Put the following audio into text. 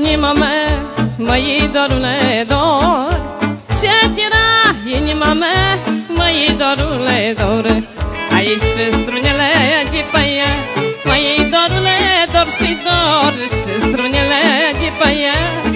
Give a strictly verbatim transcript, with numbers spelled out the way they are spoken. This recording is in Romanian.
inima mea, măi, dorule, dor. Ce-ți era inima mea, măi, dorule, dor. Aici strunele de pe ea, măi, dorule, dor și dor. Și strunele de pe ea.